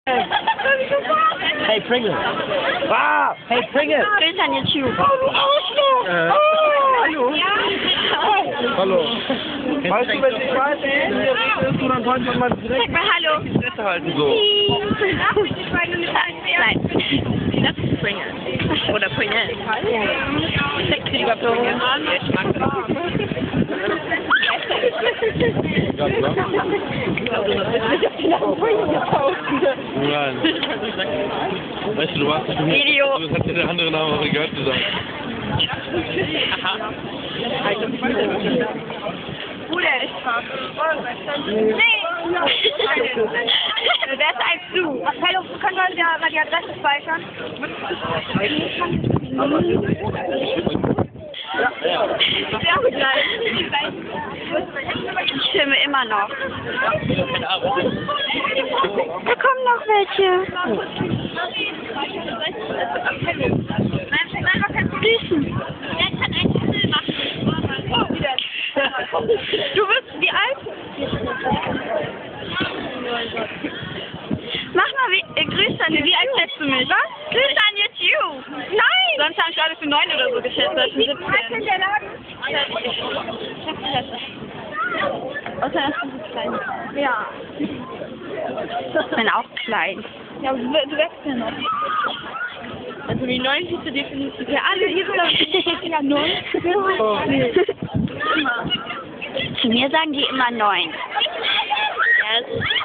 Hey Pringle! Ah! Hey Pringle! Grüß an YouTube. Hallo! Hallo! Weißt du, wenn ich weiß, wie du dann kannst du mal direkt Sag mal Hallo. die Fresse halten so. Nein, das ist Pringle. Oder Pringle. Ich sag lieber Pringle. Ich mag Nein. Weißt du, du warst nicht mehr. Video. Das hat dir der andere Name auch egal gesagt. Aha. Nee! Wer ist als du? Hallo, können wir ja mal die Adresse speichern? Ja, gleich. Ich filme immer noch. Da kommen noch welche. Grüßen. Du bist wie alt? Mach mal Grüße an wie alt schätzt du mich? Was? Grüße an YouTube. Nein! Sonst habe ich alle für 9 oder so geschätzt. Das Wie sind alt ist der Laden? Außer das ist klein. Ja. Ich bin auch klein. Ja, aber du wächst ja noch. Also die 9 siehst du definitiv. Ja, alle ihre ja 9. Zu mir sagen die immer 9. Ja,